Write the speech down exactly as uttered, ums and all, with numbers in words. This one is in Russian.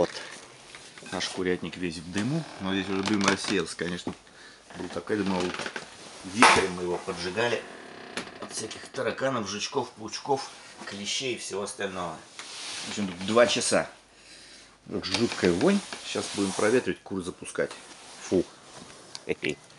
Вот. Наш курятник весь в дыму. Но здесь уже дым рассеялся, конечно. Был такой дымовый вихрь, мы его поджигали. От всяких тараканов, жучков, паучков, клещей и всего остального. В общем, тут два часа. Жуткая вонь. Сейчас будем проветривать, кур запускать. Фу. Хе-хе.